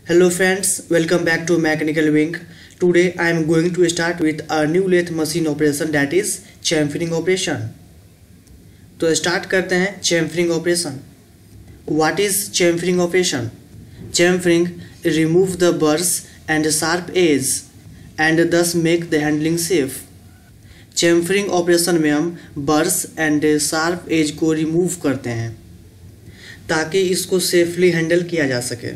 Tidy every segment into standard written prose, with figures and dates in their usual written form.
Hello friends, welcome back to Mechanical Wing. Today I am going to start with a new lathe machine operation, that is chamfering operation. तो start करते हैं chamfering operation. What is chamfering operation? Chamfering remove the burrs and sharp edge and thus make the handling safe. chamfering operation में हम burrs and sharp edge को remove करते हैं ताकि इसको सेफली हैंडल किया जा सके.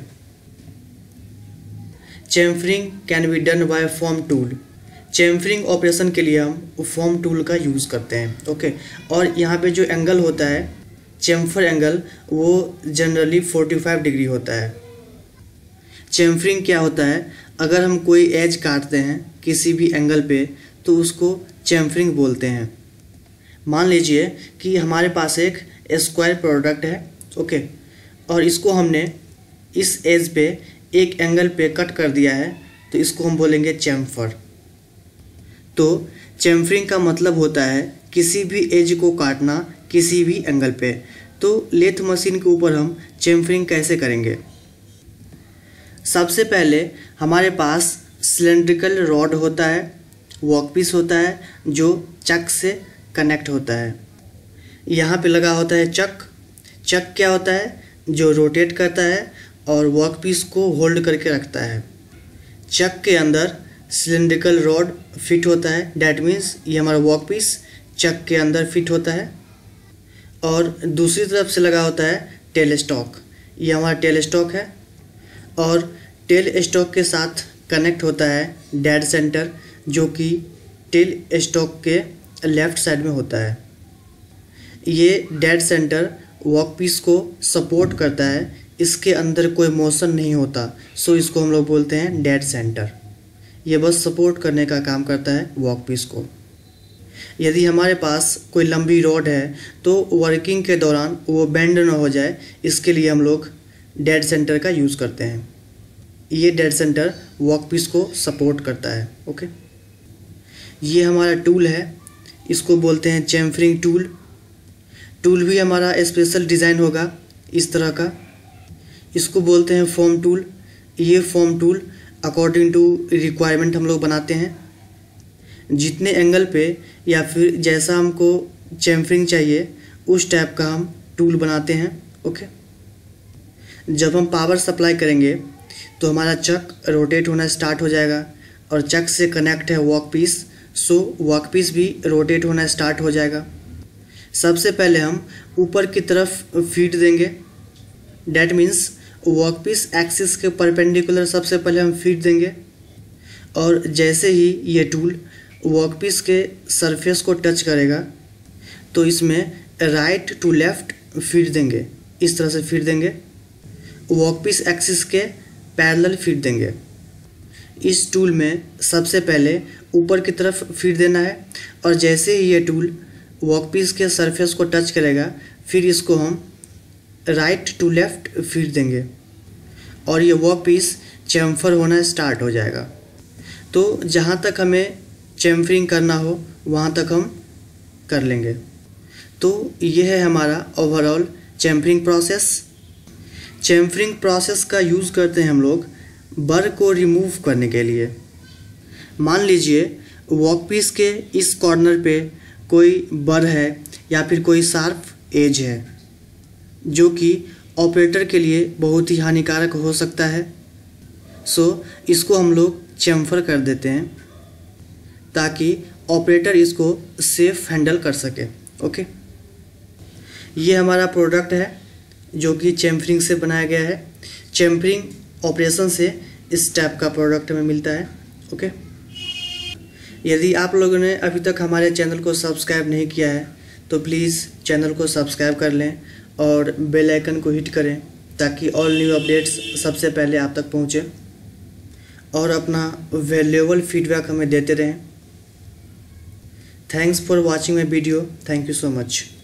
Chamfering can be done by form tool. Chamfering operation के लिए हम फॉर्म टूल का यूज़ करते हैं. ओके और यहाँ पे जो एंगल होता है चैम्फर एंगल वो जनरली 45 डिग्री होता है. चैम्फरिंग क्या होता है, अगर हम कोई एज काटते हैं किसी भी एंगल पे तो उसको चैम्फरिंग बोलते हैं. मान लीजिए कि हमारे पास एक स्क्वायर प्रोडक्ट है. ओके और इसको हमने इस एज पे एक एंगल पे कट कर दिया है तो इसको हम बोलेंगे चैम्फर. तो चैम्फरिंग का मतलब होता है किसी भी एज को काटना किसी भी एंगल पे. तो लेथ मशीन के ऊपर हम चैम्फरिंग कैसे करेंगे. सबसे पहले हमारे पास सिलेंड्रिकल रॉड होता है, वर्कपीस होता है जो चक से कनेक्ट होता है. यहाँ पे लगा होता है चक. चक क्या होता है, जो रोटेट करता है और वर्कपीस को होल्ड करके रखता है. चक के अंदर सिलेंड्रिकल रॉड फिट होता है, डैट मीन्स ये हमारा वर्कपीस चक के अंदर फिट होता है. और दूसरी तरफ से लगा होता है टेल स्टॉक. ये हमारा टेल स्टॉक है और टेल स्टॉक के साथ कनेक्ट होता है डेड सेंटर जो कि टेल स्टॉक के लेफ़्ट साइड में होता है. ये डेड सेंटर वर्कपीस को सपोर्ट करता है, इसके अंदर कोई मोशन नहीं होता, सो इसको हम लोग बोलते हैं डेड सेंटर. ये बस सपोर्ट करने का काम करता है वर्कपीस को. यदि हमारे पास कोई लंबी रॉड है तो वर्किंग के दौरान वो बेंड ना हो जाए, इसके लिए हम लोग डेड सेंटर का यूज़ करते हैं. ये डेड सेंटर वर्कपीस को सपोर्ट करता है. ओके ये हमारा टूल है, इसको बोलते हैं चैम्फरिंग टूल. टूल भी हमारा स्पेशल डिज़ाइन होगा इस तरह का. इसको बोलते हैं फॉर्म टूल. ये form tool according to requirement हम लोग बनाते हैं. जितने एंगल पे या फिर जैसा हमको चैम्फरिंग चाहिए उस टाइप का हम टूल बनाते हैं. ओके जब हम पावर सप्लाई करेंगे तो हमारा चक रोटेट होना स्टार्ट हो जाएगा और चक से कनेक्ट है वर्कपीस, सो वर्कपीस भी रोटेट होना स्टार्ट हो जाएगा. सबसे पहले हम ऊपर की तरफ फीड देंगे, डैट मीन्स वर्कपीस एक्सिस के परपेंडिकुलर सबसे पहले हम फीड देंगे. और जैसे ही ये टूल वर्कपीस के सरफेस को टच करेगा तो इसमें राइट टू लेफ़्ट फीड देंगे. इस तरह से फीड देंगे, वर्कपीस एक्सिस के पैरेलल फीड देंगे. इस टूल में सबसे पहले ऊपर की तरफ फीड देना है और जैसे ही ये टूल वर्कपीस के सरफेस को टच करेगा फिर इसको हम राइट टू लेफ़्ट फीड देंगे और ये वर्कपीस चैम्फर होना स्टार्ट हो जाएगा. तो जहाँ तक हमें चैम्फरिंग करना हो वहाँ तक हम कर लेंगे. तो ये है हमारा overall chamfering process. Chamfering process का यूज़ करते हैं हम लोग बर को रिमूव करने के लिए. मान लीजिए वर्कपीस के इस कॉर्नर पे कोई बर है या फिर कोई शार्प एज है जो कि ऑपरेटर के लिए बहुत ही हानिकारक हो सकता है. सो इसको हम लोग चैम्फर कर देते हैं ताकि ऑपरेटर इसको सेफ हैंडल कर सके. ओके ये हमारा प्रोडक्ट है जो कि चैम्फरिंग से बनाया गया है. चैम्फरिंग ऑपरेशन से इस टाइप का प्रोडक्ट हमें मिलता है. ओके यदि आप लोगों ने अभी तक हमारे चैनल को सब्सक्राइब नहीं किया है तो प्लीज़ चैनल को सब्सक्राइब कर लें और बेल आइकन को हिट करें ताकि ऑल न्यू अपडेट्स सबसे पहले आप तक पहुँचे. और अपना वैल्यूएबल फीडबैक हमें देते रहें. Thanks for watching my video. Thank you so much.